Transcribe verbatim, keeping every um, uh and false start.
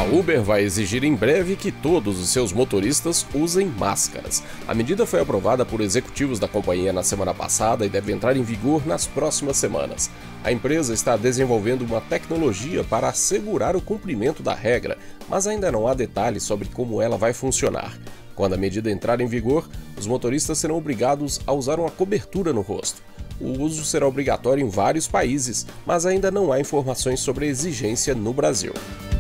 Uber vai exigir em breve que todos os seus motoristas usem máscaras. A medida foi aprovada por executivos da companhia na semana passada e deve entrar em vigor nas próximas semanas. A empresa está desenvolvendo uma tecnologia para assegurar o cumprimento da regra, mas ainda não há detalhes sobre como ela vai funcionar. Quando a medida entrar em vigor, os motoristas serão obrigados a usar uma cobertura no rosto. O uso será obrigatório em vários países, mas ainda não há informações sobre a exigência no Brasil.